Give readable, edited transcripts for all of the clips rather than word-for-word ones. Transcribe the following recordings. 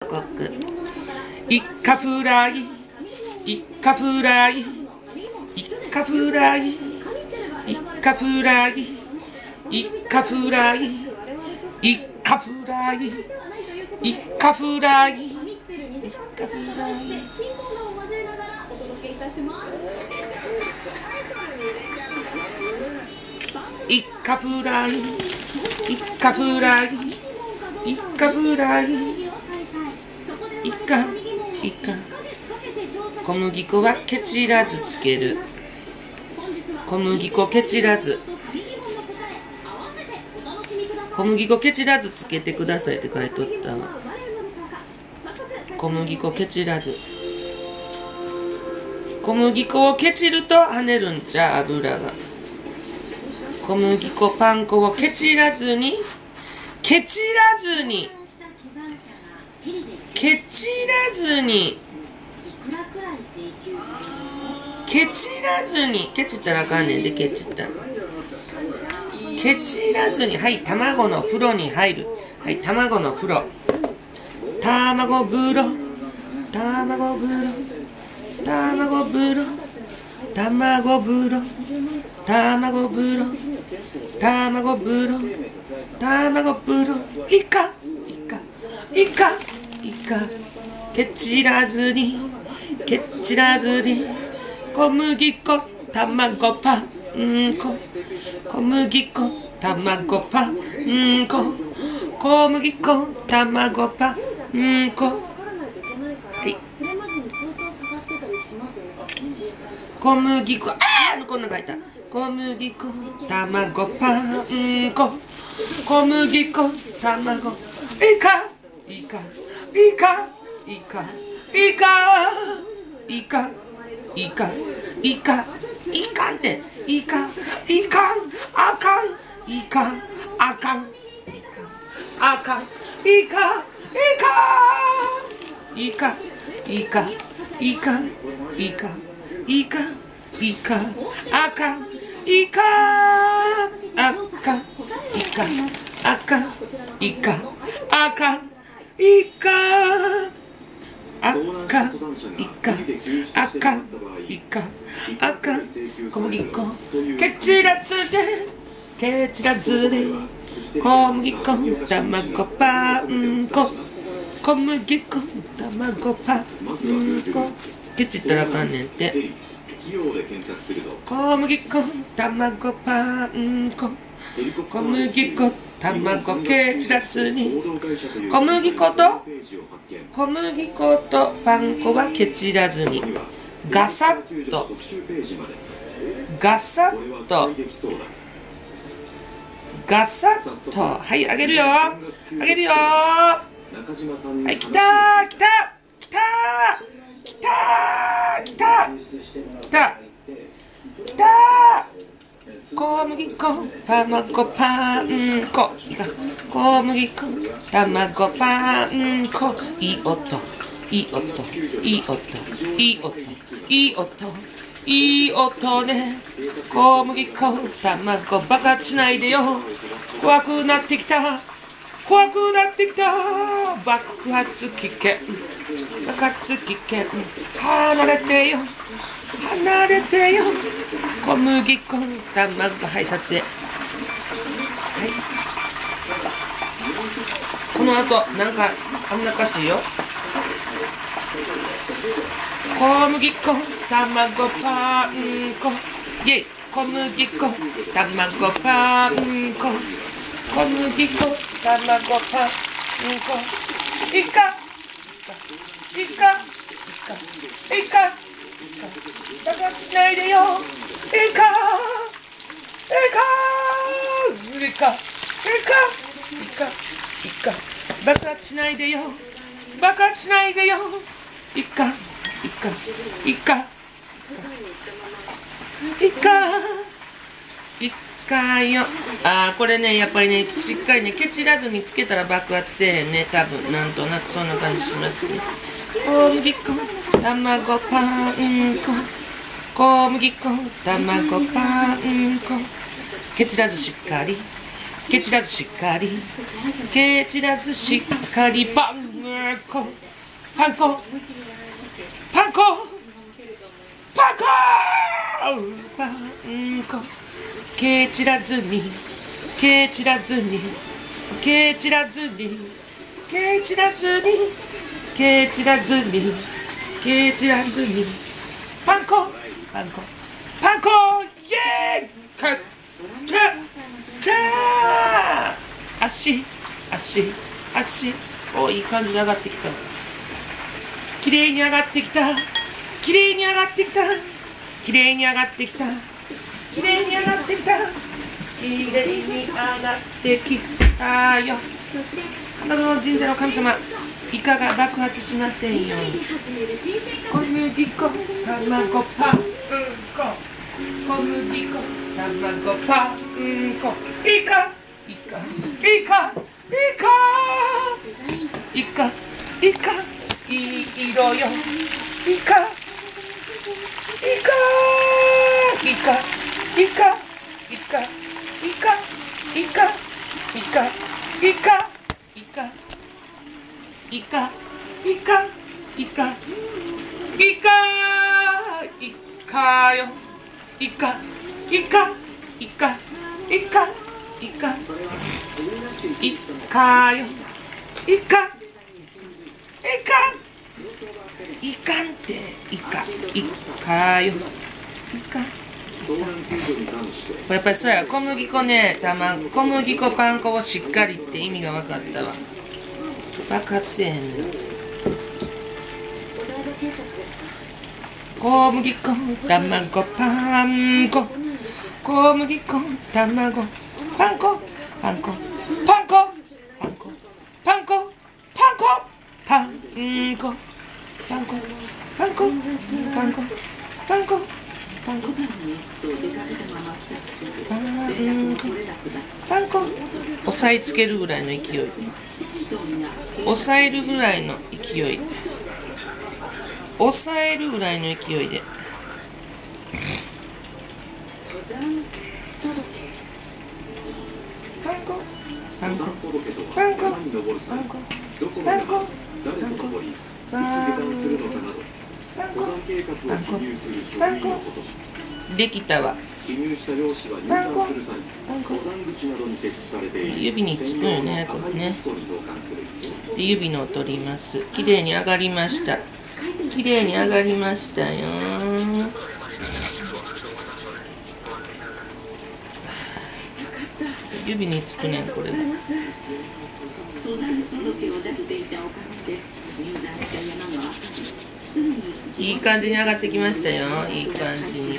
コク。イカフライ、イカフライ、イカフライ、イカフライ、イカフライ、イカフライ、イカフライ、イカフライ、イカフライ、イカフライ、イカフライ、イカフライ、イカ、イカ。小麦粉はケチらずつける。小麦粉ケチらず。小麦粉ケチらずつけてくださいって書いとったわ。小麦粉ケチらず。小麦粉をケチると跳ねるんちゃう、油が。小麦粉パン粉をケチらずに、ケチらずに、ケチらずに、ケチらずに、ケチったらあかんねんで、ケチったら。ケチらずに、はい、卵の風呂に入る。はい、卵の風呂。卵風呂、卵風呂、卵風呂、卵風呂、卵風呂、卵風呂、卵風呂、イカ、イカ、イカ、イカ。ケチらずに、ケチらずに、小麦粉、卵パン粉、小麦粉、卵パン粉、小麦粉、卵パン粉。はい。小麦粉、こんな書いた。小麦粉、卵パン粉、小麦粉、卵、イカ、イカ、イカ、イカ、イカ、イカ、イカ、イカ、イカんって、イカ、イカン、あかん、イカ、あかん、イカ、あかん、イカ、イカ、イカ、イカ、イカ、イカ、イカ、あかん、イカ、あかん、イカ、あかん、イカ、あかん、イカ、あかん、イカ、あかん、イカ、あかん、小麦粉、ケチらずで、ケチらずで、小麦粉、卵パン粉、小麦粉、卵パン粉、ケチったらあかんねんって。小麦粉、卵パン粉、小麦粉、卵ケチらずに、小麦粉とパン粉はケチらずに、ガサッと、ガサッと、ガサッと、はい、あげるよ、あげるよ、はい、来たー、来た来たー、来たー、来た来た来たー、小麦粉、卵パン粉、小麦粉、卵パン粉、いい音、いい音、いい音、いい音、いい音、いい音ね。小麦粉、卵爆発しないでよ。怖くなってきた、怖くなってきた。爆発危険、爆発危険。離れてよ、離れてよ。小麦粉、卵、はい、撮影。はい。この後、なんか、あんな歌詞よ。小麦粉、卵、パン粉。イェイ。小麦粉、卵、パン粉。小麦粉、卵、パン粉。イカ、イカ、イカ、イカ。爆発しないでよ。イカ、イカ、イカ、イカ、イカ、イカ。爆発しないでよ。爆発しないでよ。イカ、イカ、イカ、イカ、イカよ。これね、やっぱりね、しっかりね、ケチらずにつけたら爆発せえへんね。多分、なんとなくそんな感じしますね。小麦粉、卵、パン粉。小麦粉、卵、パン粉。ケチらずしっかり。ケチらずしっかり。ケチらずしっかり。バンこパン粉パン粉パン粉パン粉蹴散らずに蹴散らずに蹴散らずに蹴散らずに蹴散らずに蹴散らずにパン粉パン粉パン粉イエーイかっ足おいい感じで上がってきた綺麗に上がってきた綺麗に上がってきた綺麗に上がってきた綺麗に上がってきた綺麗に上がってきたよ金沢神社の神様イカが爆発しませんように小麦粉卵パン粉小麦粉卵パン粉イカイカイカイカイカイカいい色よイカイカイカイカイカイカイカイカイカイカイカイカイカイカイカよイカイカイカイカイカイカよイカイカイカんってイカイカよイカやっぱりそうや小麦粉ね小麦粉パン粉をしっかりって意味が分かったわ爆発せえへんのよ小麦粉卵パン粉小麦粉卵パン粉パン粉パン粉パン粉パン粉パン粉パン粉パン粉パン粉パン粉パン粉パン粉パン粉押さえつけるぐらいの勢い押さえるぐらいの勢い押さえるぐらいの勢いでパン粉パン粉パン粉パン粉パン粉パン粉パン粉パン粉できたわパン粉パン粉指につくよねこれねで指のを取りますきれいに上がりましたきれいに上がりましたよ指につくねんこれいい感じに上がってきましたよいい感じに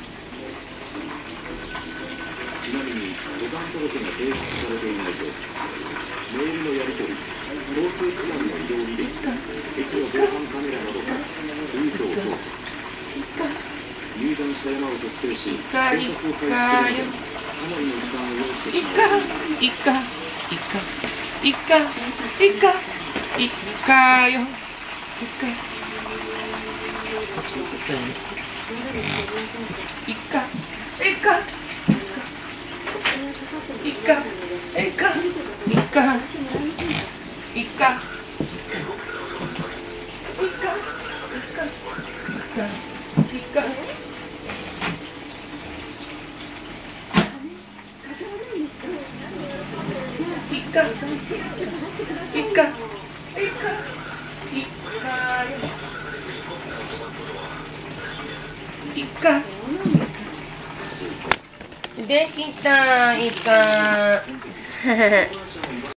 ちなみに登山届が提出されていないとメールのやり取り交通機関の移動履歴駅の防犯カメラなどからルートを調査入山した山を特定し計画を開始するのでかなりの時間を要してしまうイカよイカこっちのことやねイカイカイカイカイカイカできたイカ